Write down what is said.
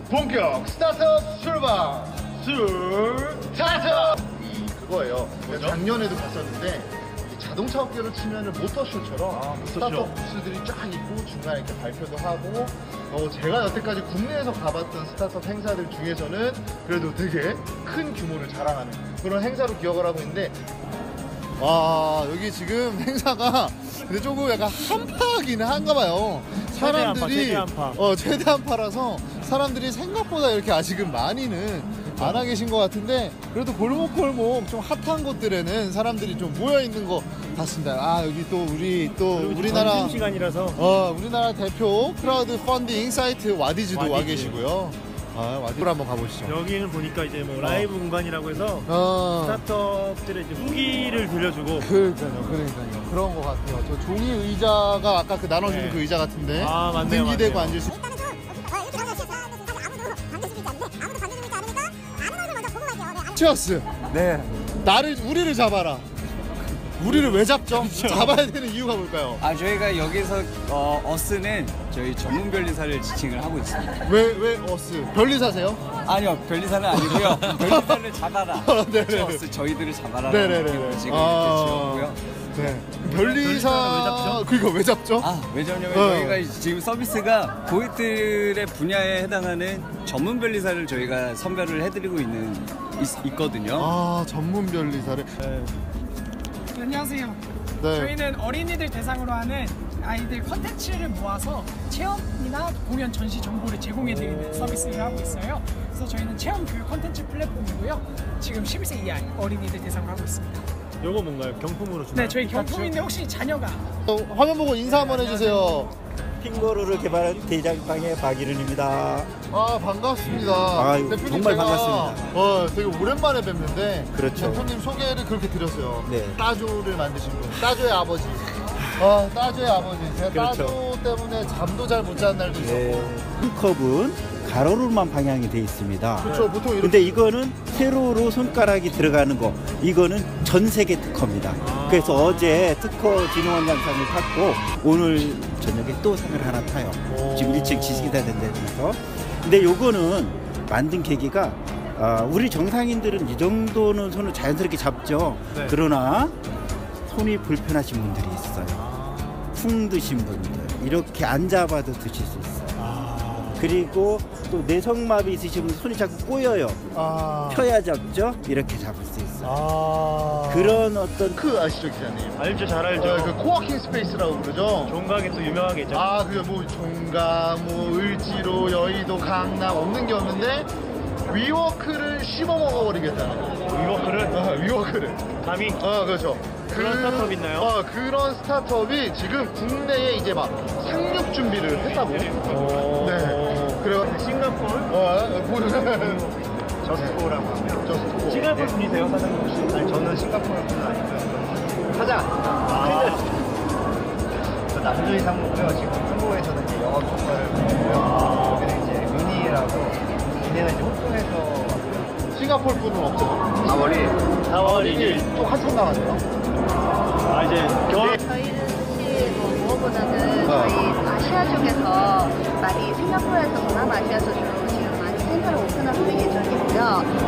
본격 스타트업 출발! 스타트업! 그거예요. 작년에도 갔었는데 자동차 업계로 치면 모터쇼처럼 스타트업들이 쫙 있고 중간에 이렇게 발표도 하고 제가 여태까지 국내에서 가봤던 스타트업 행사들 중에서는 그래도 되게 큰 규모를 자랑하는 그런 행사로 기억을 하고 있는데 와 여기 지금 행사가 근데 조금 약간 한파기는 한가 봐요. 사람들이 최대 한파라서 사람들이 생각보다 이렇게 아직은 많이는 안 와 계신 것 같은데 그래도 골목골목 좀 핫한 곳들에는 사람들이 좀 모여 있는 것 같습니다. 아 여기 또 우리나라 점심시간이라서 우리나라 대표 크라우드 펀딩 사이트 와디즈도 와 계시고요. 와디즈로 한번 가보시죠. 여기는 보니까 이제 뭐 라이브 공간이라고 해서 스타트업들의 이제 후기를 들려주고 그러니까요 그런 것 같아요. 저 종이 의자가 아까 그 나눠주는 그 의자 같은데 맞네요. 등기대고 앉을 수 치어스. 네. 우리를 잡아라. 우리를 왜 잡죠? 잡아야 되는 이유가 뭘까요? 저희가 여기서 어스는 저희 전문 변리사를 지칭을 하고 있습니다. 왜 어스? 변리사세요? 아니요, 변리사는 아니고요. 변리사를 잡아라. 어스 저희들을 잡아라. 네네네. 지금 지었고요. 네. 변리사 그거 왜 잡죠? 왜 잡냐면 저희가 지금 서비스가 고객들의 분야에 해당하는 전문 변리사를 저희가 선별을 해드리고 있거든요. 전문 변리사를. 안녕하세요. 네. 저희는 어린이들 대상으로 하는 아이들 컨텐츠를 모아서 체험이나 공연 전시 정보를 제공해드리는 서비스를 하고 있어요. 그래서 저희는 체험 교육 컨텐츠 플랫폼이고요. 지금 11세 이하 어린이들 대상으로 하고 있습니다. 요거 뭔가요? 경품으로 주나요? 네, 저희 경품인데 혹시 자녀가 화면 보고 인사 한번 해주세요. 핑거루를 개발한 대장방의 박일은입니다. 반갑습니다. 대표님 정말 반갑습니다. 되게 오랜만에 뵙는데 그렇죠. 대표님 소개를 그렇게 드렸어요. 네. 따조를 만드신 분. 따조의 아버지. 따조의 아버지. 제가 그렇죠. 따조 때문에 잠도 잘 못 자는 날도 있었고. 네. 컵은 가로로만 방향이 되어 있습니다. 그렇죠. 보통 이렇게. 근데 이거는 세로로 손가락이 들어가는 거. 이거는 전 세계 특허입니다. 그래서 어제 특허 진흥원장상을 탔고 오늘 저녁에 또 상을 하나 타요. 지금 1층 지식이다 된다면서. 근데 요거는 만든 계기가 우리 정상인들은 이 정도는 손을 자연스럽게 잡죠. 네. 그러나 손이 불편하신 분들이 있어요. 쿵 드신 분들 이렇게 안 잡아도 드실 수 있어요. 그리고 또 내성마비 있으신 분들 손이 자꾸 꼬여요. 펴야 잡죠. 이렇게 잡을 수 있어요. 그런 어떤 아시죠 기자님? 알죠, 잘 알죠. 그 코워킹 스페이스라고 그러죠. 종각이 또 유명하게 있죠. 그게 뭐 종각, 을지로, 여의도, 강남 없는 게 없는데 위워크를 씹어 먹어버리겠다는 거예요. 위워크를 감히 그렇죠. 그런 스타트업 있나요? 그런 스타트업이 지금 국내에 이제 막 상륙 준비를 했다고. 네. 그래요. 싱가포르? 저스코라고 하고요. 저스코. 싱가포르 분이세요, 사장님 혹시? 아니 저는 싱가포르 분은 아니고요. 사장. 저 남주희 상무고요. 지금 한국에서는 이제 영업 총괄을 하고 있고요. 여기는 이제 문희라고 얘네는 이제 홍콩에서 싱가포르 분은 없죠. 4월 1일 또 한참 남았네요. 이제 겨울. 저희는 사실 무엇보다는 저희 아시아 쪽에서 많이 싱가포르에서 동남아시아에서 주로 지금 많이 센터를 오픈을 할 예정이고요.